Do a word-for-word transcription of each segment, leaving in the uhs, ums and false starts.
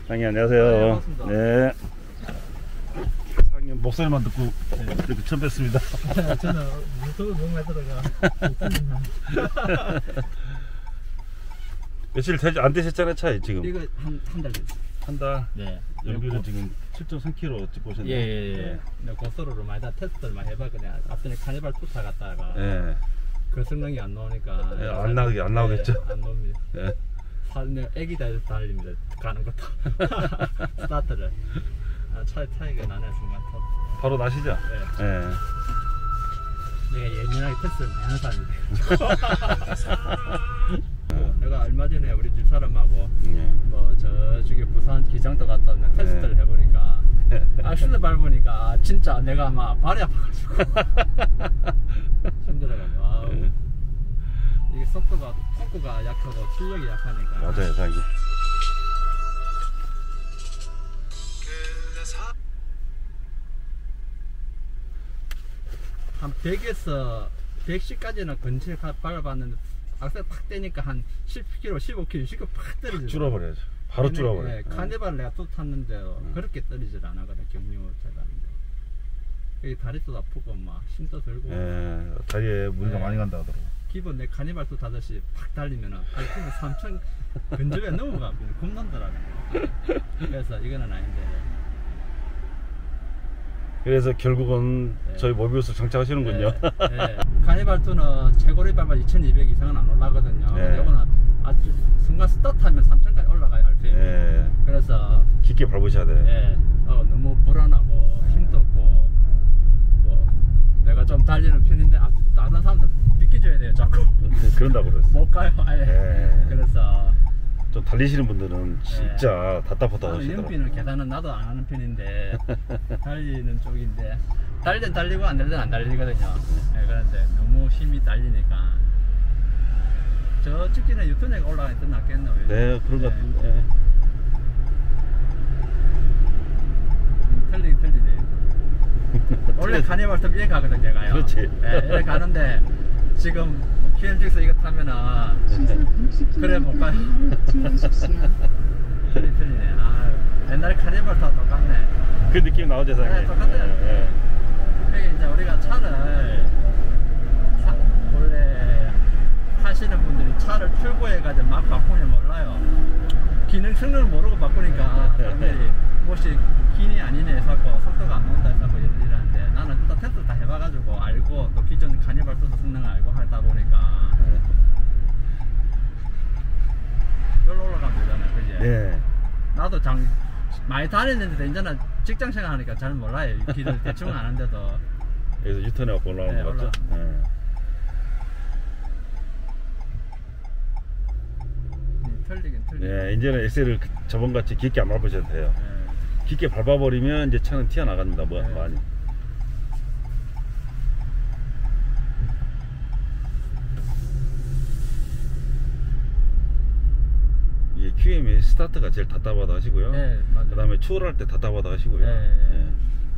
사장님 안녕하세요. 네, 반갑습니다. 네. 사장님 목소리만 듣고 네, 이렇게 처음 뵙습니다. 저는 유튜브 너무 많이 들어가. 며칠 되지 안 되셨잖아요 차에 지금. 이거 한 한 달 됐어요. 한 달. 네. 여기는 지금 칠 점 삼 킬로미터 찍고 오셨네요. 예예예. 네. 네. 고속도로로 많이 다 테스트를 많이 해봐 그냥 앞전에 카니발 투타 갔다가 네. 그 성능이 안 나오니까. 네, 안 나오게 안 나오겠죠. 네, 안 나옵니다. 네. 사는 애기 달 달립니다. 가는 것도 스타트를. 아, 차에 타이가 나는 순간 타. 바로 나시죠? 네. 네. 내가 예민하게 테스트를 많이 하는 사람인데. 내가 얼마 전에 우리 집 사람하고 네. 뭐 저쪽에 부산 기장도 갔다 왔는데 테스트를 네. 해보니까 악셀을 밟으니까 아, 진짜 내가 막 발이 아파가지고 힘들어가지고 아, 네. 이게 속도가 속도가 약하고 출력이 약하니까. 맞아요 사장님. 한 백에서 백십까지는 근처에 가- 밟아봤는데 악셀 팍 떼니까 한 십 킬로미터, 십오 킬로미터 쉽게 팍 떨어지죠. 줄어버려야죠. 바로 줄어버려요. 네, 카니발 내가 또 탔는데 음. 그렇게 떨어지질 않아거든 경유차가. 여기 다리도 아프고 막 힘도 들고. 네. 다리에 무리가 네. 많이 간다 하더라고. 기본 내 카니발 또 타듯이 팍 달리면은 알코올 삼천 근접에 넘어가 겁난더라고. 그래서 이거는 아닌데. 그래서 결국은 네. 저희 모비우스 장착하시는군요. 네, 네. 카니발 이는 최고리 밟아 이천이백 이상은 안 올라가거든요. 네. 근데 이거는 아주 순간 스타트하면 삼천까지 올라가요 알피엠. 네. 그래서 깊게 밟으셔야 돼. 예, 어, 너무 불안하고 힘도 없고 뭐 내가 좀 달리는 편인데 아, 다른 사람들 믿겨줘야 돼요 자꾸. 그런다고 그랬어. 못 가요 아예. 네. 그래서 좀 달리시는 분들은 진짜 답답하다 나는 하시더라고요. 연비는 계산은 나도 안 하는 편인데 달리는 쪽인데 달리든 달리고 안 달리든 안 달리거든요. 네, 그런데 너무 힘이 달리니까 저 찍기는 유턴에 올라가니까 낫겠네요. 네, 그런 것 같은데. 네. 음, 틀리긴 틀리네. 원래 카니발 타면 이래 가거든 제가요. 그렇지. 네, 이래 가는데 지금 큐엠직에서 이거 타면은 그래 못 가요. 틀리 틀리네. 아, 옛날 카니발 타도 똑같네. 그 느낌 나오죠, 사장님? 네, 똑같아요. 네, 그게 이제 우리가 차를 사, 원래 타시는 분들이 차를 출고해가지고 막 바꾸면 몰라요. 기능 성능을 모르고 바꾸니까 사람들이 혹시 기니 아니네 해서 속도가 안 나온다 해서 이러는데 나는 또 테스트 다 해봐가지고 알고 또 기존 카니발 또 성능을 알고 하다 보니까 별로 올라가면 되잖아요, 그지? 네. 나도 장 많이 다녔는데 이제는 직장 생활 하니까 잘 몰라요. 길을 대충 아는데도. 여기서 유턴해갖고 올라오는 네, 거 같죠? 올라가. 네. 음, 틀리긴 틀리긴. 네, 이제는 엑셀을 저번같이 깊게 안 밟으셔도 돼요. 네. 깊게 밟아버리면 이제 차는 튀어나갑니다, 뭐, 네. 많이. 이게 큐엠이 스타트가 제일 답답하다 하시고요. 네, 맞아요. 그 다음에 추월할 때 답답하다 하시고요. 네. 네.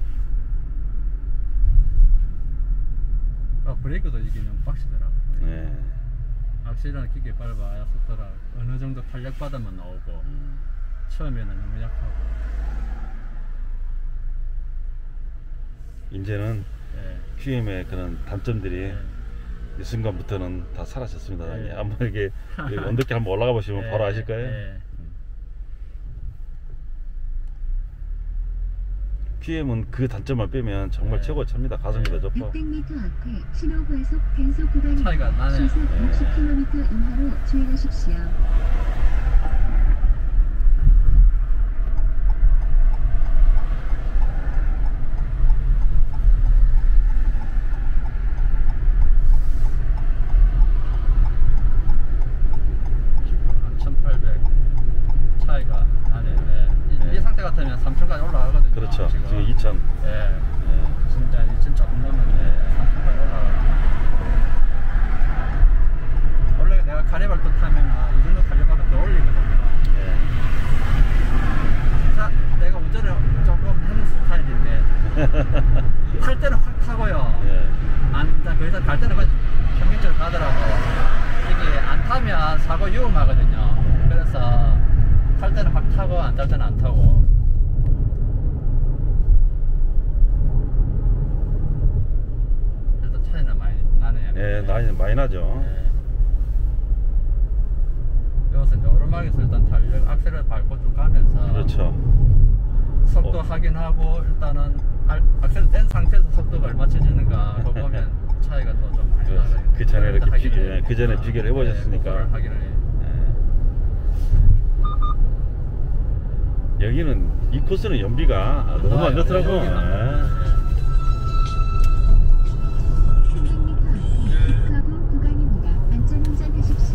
아, 브레이크도 이게 너무 빡시더라고. 네. 악셀은 깊게 밟아야 속도라 어느 정도 탄력 받으면 나오고 음. 처음에는 너무 약하고. 이제는 네. 큐엠의 그런 단점들이 네. 이 순간부터는 다 사라졌습니다. 네. 한번 이렇게 언덕길 한번 올라가 보시면 네. 바로 아실 거예요. 네. 큐엠은 그 단점만 빼면 정말 네. 최고의 차입니다. 가성비도 네. 좋고. 육백 미터 앞에 신호 과속 단속 구간입니다. 차이가 나네요. 시속 네. 육십 킬로미터 이하로 주행하십시오. 한 천팔백 차이가 나네. 네. 이, 네. 이 상태 같으면 삼천까지 올라가거든요. 그렇죠. 지금, 지금 이천. 예. 네. 진짜 이천 조금 넘었는데 삼천까지 올라가. 원래 내가 카니발 또 타면 이 정도 달려가도 더 올리거든요. 네. 자, 내가 운전을 조금 하는 스타일인데 탈 때는 확 타고요. 네. 안, 자, 거기서 갈 때는 그냥 평균적으로 가더라고. 이게 안 타면 사고 위험하거든요. 그래서 탈 때는 확 타. 타고 안 탈 때는 안 타고. 그래도 차이는 많이 나네요. 예, 많이, 많이 나죠. 네. 여기서 이제 오르막에서 일단 달력 악셀을 밟고 쭉 가면서 그렇죠. 속도 어. 확인하고 일단은 알, 악셀을 뗀 상태에서 속도가 얼마 쳐지는가 그거 보면 차이가 또 좀 많이 그렇죠. 나요. 그 전에 이렇게 확인을 비교- 예, 그 전에 아, 비교를 해보셨으니까. 네, 그걸 확인을 해요. 예. 여기는 이 코스는 연비가 너무 안 좋더라고. 여기는 예. 삼백 미터 앞에 극하고 구간입니다. 안전운전하십시오.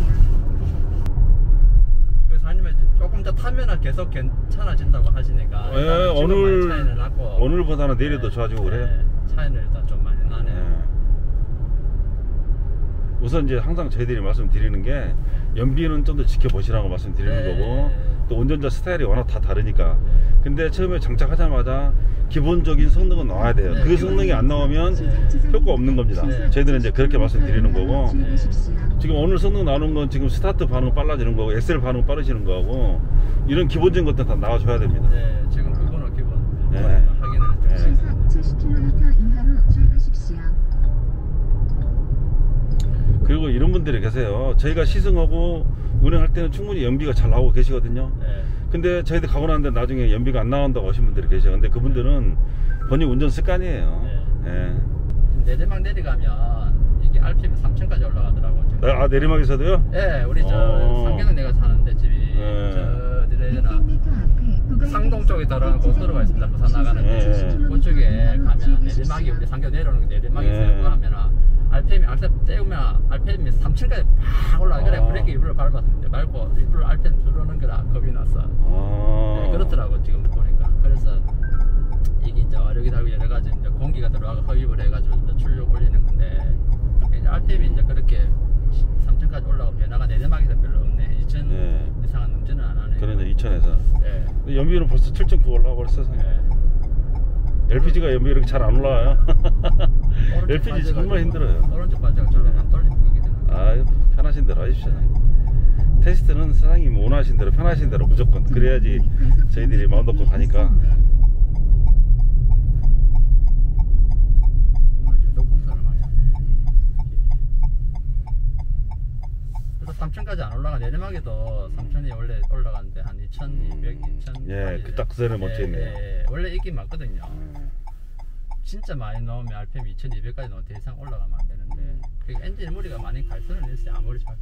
그래서 아니면 이제 조금 더 타면은 계속 괜찮아진다고 하시니까 예, 일단 지금 오늘- 많이 차이는 났고 오늘보다는 내일도 네, 좋아지고 그래요. 네, 차이는 일단 좀 많이 나네요. 예. 우선 이제 항상 저희들이 말씀드리는 게 연비는 좀 더 지켜보시라고 말씀드리는 네. 거고, 또 운전자 스타일이 워낙 다 다르니까. 근데 처음에 장착하자마자 기본적인 성능은 나와야 돼요. 네. 그 성능이 안 나오면 효과 없는 겁니다. 네. 저희들은 이제 그렇게 말씀드리는 거고, 주의하십시오. 지금 오늘 성능 나오는 건 지금 스타트 반응 빨라지는 거고 엑셀 반응 빠르시는 거고, 이런 기본적인 것들 다 나와줘야 됩니다. 네, 지금 그거는 기본 네. 확인을 좀 네. 시속 칠십 킬로미터 이하로 주행하십시오. 그리고 이런 분들이 계세요. 저희가 시승하고 운행할 때는 충분히 연비가 잘 나오고 계시거든요. 네. 근데 저희들 가고 나는데 나중에 연비가 안 나온다고 하신 분들이 계세요. 근데 그분들은 본인 운전 습관이에요. 네. 예. 지금 내리막 내려가면 이게 알피엠이 삼천까지 올라가더라고 지금. 아, 내리막에서도요? 네, 우리 저 어. 상계동 내가 사는데 집이 네. 저 내려나 육백 미터 앞에 구간 상동 쪽에 들어가는 고속도로가 있습니다. 부산 나가는 네. 그쪽에 가면 내리막이 우리 상계 내려오는 게 내리막이 있어요. 네. 그거 하면은 알피엠이 악셀 떼우면 알피엠이 삼천까지 팍 올라가. 그래 아. 브레이크 일부러 밟았는데 밟고 일부러 알피엠 들어오는 거라 겁이 났어. 아. 네, 그렇더라고 지금 보니까. 그래서 이게 이제 여기 달고 여러 가지 이제 공기가 들어가고 흡입을 해가지고 이제 출력 올리는 건데, 이제 알피엠이 이제 그렇게 삼천까지 올라가고 변화가 내리막에서 별로 없네. 이천 네. 이상은 넘지는 안 하네. 그러네, 이천에서. 네. 연비는 벌써 칠 점 구 올라가고 벌써 세상에. 네. 엘피지가 연비 이렇게 잘 안 올라와요. 오른쪽 엘피지 정말 빠져가지고, 힘들어요. 오른쪽 빠져가 저는 안 돌리는 거기 때문에. 아, 편하신 대로 하십시오. 테스트는 사장님이 원하신 대로 편하신 대로 무조건 그래야지 저희들이 마음 놓고 가니까. 오늘 계속 공사를 많이 하네. 그래서 삼천까지 안 올라가. 내리막에도 삼천이 원래 올라가는데 한 이천이백, 이천. 예, 그 딱 그 전에 멈춰있네요. 예, 예. 원래 이게 맞거든요. 음. 진짜 많이 넣으면 알피엠 이천이백까지 넣으면 더 이상 올라가면 안 되는데, 그게 엔진 무리가 많이 갈선을 냈어요. 아무리 잘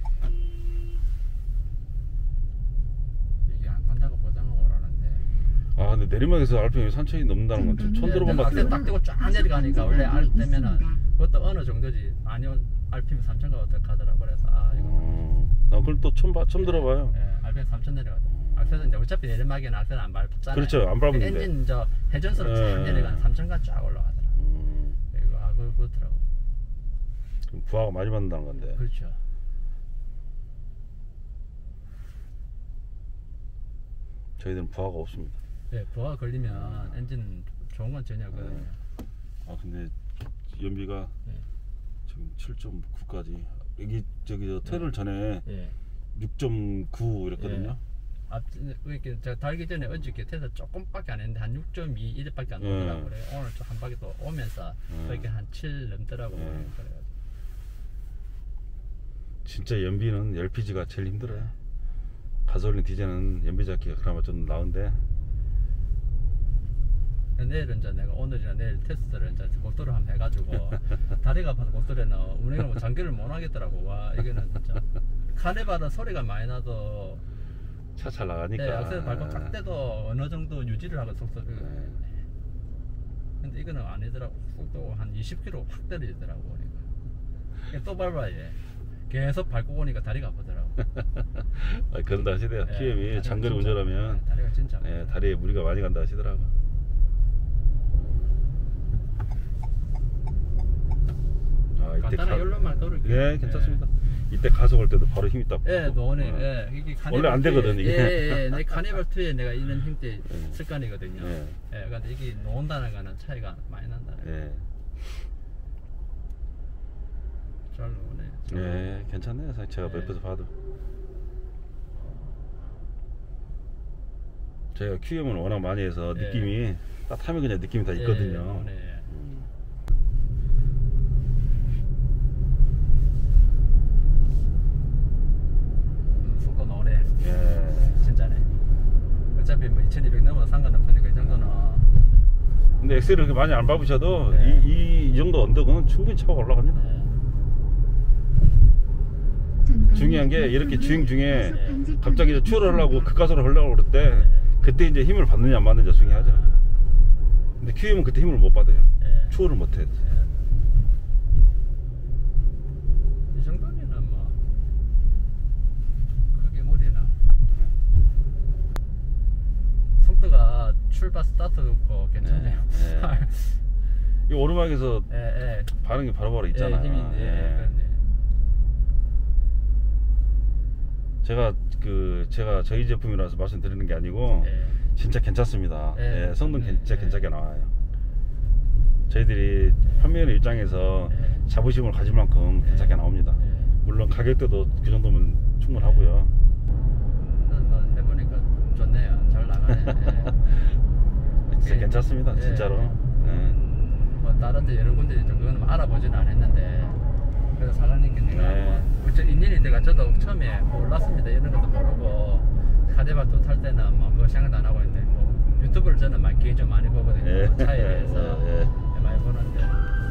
이게 안 간다고 보장을 오라는데. 아, 근데 내리막에서 알피엠이 삼천이 넘는다는 건 좀 처음 들어본 것 악셀 같아요. 딱 떼고 쫙 내려가니까 원래 알 때면은 그것도 어느 정도지 많이 알피엠 삼천 가도 가더라고. 그래서 아 이거 어, 나 그걸 또 처음 봐, 처음 들어봐요. 예, 알피엠 삼천 내려가더라고. 악셀은 이제 어차피 내리막에는 악셀 안 밟잖아요. 그렇죠, 안 밟는데. 엔진 저 회전수로 쫙 예. 내려가는 삼천까지 쫙 올라가더라고. 음, 이거 아 그- 그렇더라고. 그럼 부하가 많이 받는다는 건데. 그렇죠. 저희들은 부하가 없습니다. 예, 부하가 걸리면 엔진 좋은 건 전혀 없거든요. 네. 아, 근데 연비가 예. 지금 칠 점 구까지. 여기 저기 저 터널 전에 예. 육 점 구 이랬거든요. 앞 이렇게 제가 달기 전에 어저께 테서 조금밖에 안 했는데 한 육 점 이 이렇게밖에 안 오더라고. 예. 그래 오늘 또 한 바퀴 또 오면서 예. 그렇게 한 칠 넘더라고. 예. 그래가지고 진짜 연비는 엘피지가 제일 힘들어요. 가솔린 디젤은 연비 잡기가 그나마 좀 나은데. 내일은 이제 내가 오늘이나 내일 테스트를 이제 고속도로 한번 해가지고 다리가 아파서 고속도로에는 운행을 뭐 장기를 못 하겠더라고. 와 이거는 진짜 카네바는 소리가 많이 나도 차 잘 나가니까. 네, 악셀 밟고 쫙 떼도 어느 정도 유지를 하고 속도. 네. 근데 이거는 아니더라고. 속도 한 이십 킬로미터 확 떨어지더라고 보니까. 이게 또 밟아야 돼. 계속 밟고 보니까 다리가 아프더라고. 아, 그런다 하시대요. 네, 키엠이 다리가 장거리 진짜- 운전하면 네, 다리가 진짜 예, 아프더라고. 다리에 무리가 많이 간다 하시더라고. 아, 이때 간단하게 연료만 떨을게요. 예, 괜찮습니다. 이때 가속할 때도 바로 힘이 딱. 예, 붙고. 노네. 어. 예, 이게 원래 안 되거든, 이게. 예, 예, 예. 내 카니발 투에 내가 있는 힘대 예. 습관이거든요. 예. 예, 근데 이게 놓은다는 거는 차이가 많이 난다. 예. 잘 노네. 예, 괜찮네요. 제가 네. 옆에서 봐도. 저희가 큐엠을 워낙 많이 해서 예. 느낌이 딱 타면 그냥 느낌이 다 있거든요. 예, 네. 음. 음, 속도 나오네. 예. 진짜네. 어차피 뭐 이천이백 넘어도 상관없으니까 이 정도는. 근데 엑셀을 그렇게 많이 안 밟으셔도 네. 이, 이, 이 정도 언덕은 충분히 차가 올라갑니다. 네. 중요한 게 이렇게 주행 중에 네. 갑자기 이제 추월을 하려고 급가속으로 하려고 그럴 때 네. 그때 이제 힘을 받느냐 안 받느냐 중요하죠. 근데 큐엠은 그때 힘을 못 받아요. 네. 추월을 못 해요. 이 정도면은 뭐 크게 무리나. 속도가 출발 스타트고 괜찮네요. 네, 네. 이 오르막에서 예, 예. 반응이 바로바로 있잖아요. 예, 힘이 예, 예. 그렇네. 제가 그 제가 저희 제품이라서 말씀드리는 게 아니고 예. 진짜 괜찮습니다. 예, 예, 성능 네, 진짜 예. 괜찮게 나와요. 저희들이 판매하는 입장에서 예. 자부심을 가질 만큼 괜찮게 나옵니다. 예. 물론 가격대도 그 정도면 충분하고요. 한번 해보니까 좋네요. 잘 나가네. 예. 진짜 예. 괜찮습니다. 예. 진짜로. 예. 뭐 다른 데 여러 군데 좀 그거는 알아보지는 않았는데 그래서 사장님께 내가 네. 뭐 저 인연이 돼가 저도 처음에 몰랐습니다. 이런 것도 모르고 카데바토 탈 때는 뭐 그거 생각도 안 하고 있는데 뭐 유튜브를 저는 많이 개인 좀 많이 보거든요. 예. 차에 대해서 예, 예. 많이 보는데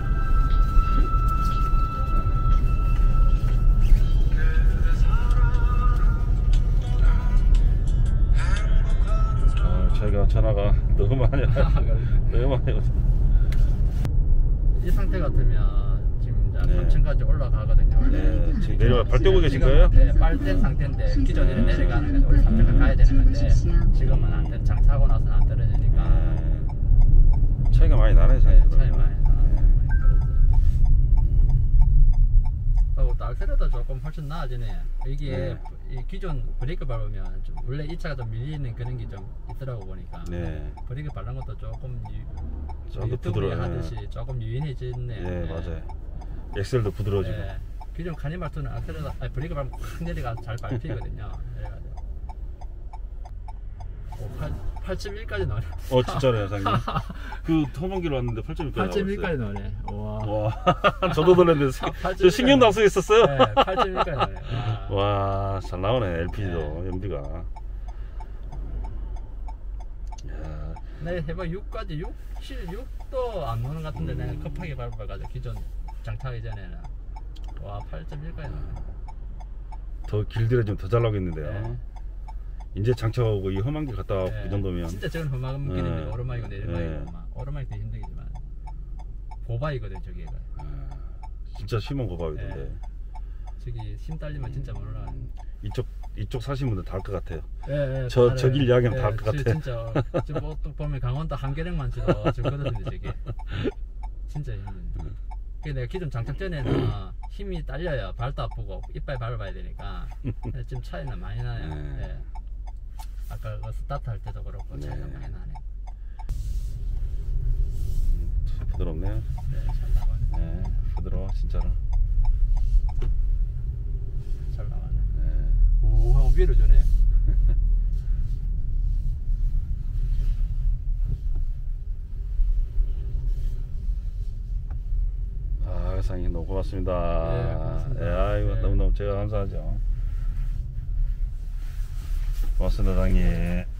아, 저희가 전화가 너무 많이 와요. 너무 많이 와서. 이 상태 같으면 지금 이제 네. 삼 층까지 올라가거든요. 원래. 네, 지금 내려와 발 떼고 계신 지금, 거예요? 네, 빨된 상태인데 기존에는 내려가는 건데 원래 삼 층까지 가야 되는 건데 지금은 안 돼. 장타고 나서는 안 떨어지니까. 예. 차이가 많이 나네, 네, 차이가. 차이 많이 나. 예. 그리고 또 악셀러도 조금 훨씬 나아지네. 이게 네. 이 기존 브레이크 밟으면 좀 원래 이 차가 좀 밀리는 그런 게 좀 있더라고 보니까. 네. 브레이크 밟는 것도 조금 유, 조금 유튜브에 부드러워요. 하듯이 조금 유연해지네. 예, 맞아요. 엑셀도 부드러워지고. 네. 기존 카니발트는 악셀러도 아니 브레이크 밟으면 확 내려가 잘 밟히거든요. 내려가지고. 오, 팔 점 일까지 나오네. 어, 진짜로요, 사장님. 그 토목기로 왔는데 팔 점 일까지 팔 점 일까지 나오네. 와. 와, 저도 놀랐는데 시- 팔 점 저 신경도 안 쓰고 있었어요. 네, 팔 점 일까지 나오네. 와. 와, 잘 나오네, 엘피지도, 네. 연비가. 야, 내 해봐 육까지 육, 칠, 육도 안 나오는 것 같은데 음. 내가 급하게 밟아가지고 기존 장타하기 전에는 와 팔 점 일까지 나오네. 더 길들여지면 더 잘 나오겠는데요. 네. 이제 장착하고 이 험한 길 갔다 와고 네. 이 정도면. 진짜 저건 험한 길입니다. 네. 오르막이고 내리막이고 네. 막 오르막도 힘들지만 고바이거든 저기가. 아, 진짜 심한 고바위던데. 네. 저기 힘 딸리면 진짜 못 올라가. 이쪽 이쪽 사시는 분들 다 할 것 같아요. 예, 예, 저- 알아요. 저 길 이야기하면 다알것 저 같아. 진짜 지금 뭐 또 보면 강원도 한계령만 지도 지금 그러던데 저게 진짜 힘든데. 그 내가 기존 장착 전에는 힘이 딸려요. 발도 아프고 이빨 밟아야 되니까. 근데 지금 차이는 많이 나요. 네. 예. 아까 그 스타트 할 때도 그렇고 차이가 네. 많이 나네. 부드럽네요. 네, 잘 나가네. 네, 부드러워 진짜로. 잘 나가네. 네. 오 하고 위로 주네. 아, 사장님 너무 고맙습니다. 네, 고맙습니다. 예, 아이고 네. 너무너무 제가 감사하죠. 고맙습니다, 사장님.